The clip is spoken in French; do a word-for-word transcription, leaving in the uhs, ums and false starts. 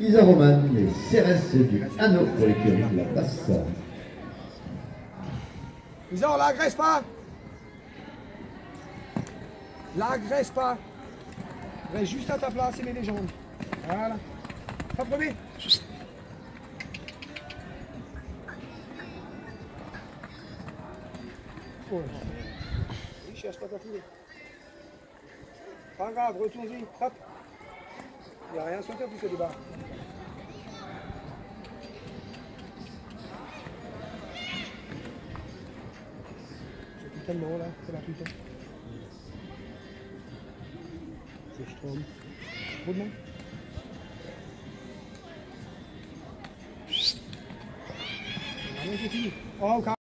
Isa Roman et Cérès du Hanau pour l'écurie de la Basse. Isa, on l'agresse pas. L'agresse pas. Reste juste à ta place et mets les jambes. Voilà. Pas premier. Oh. Il cherche pas ta foulée. Pas grave, retourne-y. Hop. Il n'y a rien sur toi pour se débat. C'est tout tellement là, c'est là tout le temps. C'est Strom. Trop de main. Allez, c'est fini. Oh,